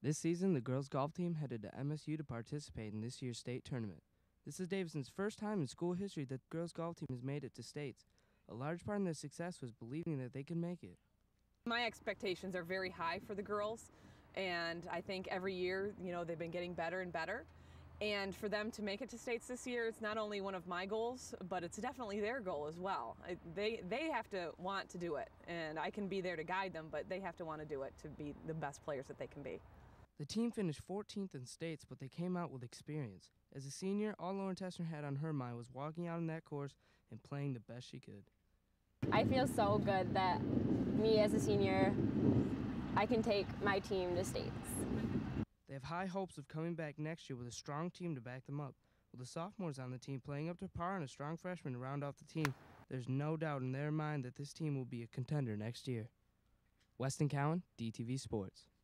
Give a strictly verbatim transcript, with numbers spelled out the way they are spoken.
This season, the girls' golf team headed to M S U to participate in this year's state tournament. This is Davidson's first time in school history that the girls' golf team has made it to states. A large part in their success was believing that they could make it. My expectations are very high for the girls, and I think every year, you know, they've been getting better and better. And for them to make it to states this year, it's not only one of my goals, but it's definitely their goal as well. I, they, they have to want to do it, and I can be there to guide them, but they have to want to do it to be the best players that they can be. The team finished fourteenth in states, but they came out with experience. As a senior, all Lauren Tessner had on her mind was walking out on that course and playing the best she could. I feel so good that me as a senior, I can take my team to states. They have high hopes of coming back next year with a strong team to back them up. With the sophomores on the team playing up to par and a strong freshman to round off the team, there's no doubt in their mind that this team will be a contender next year. Weston Cowan, D T V Sports.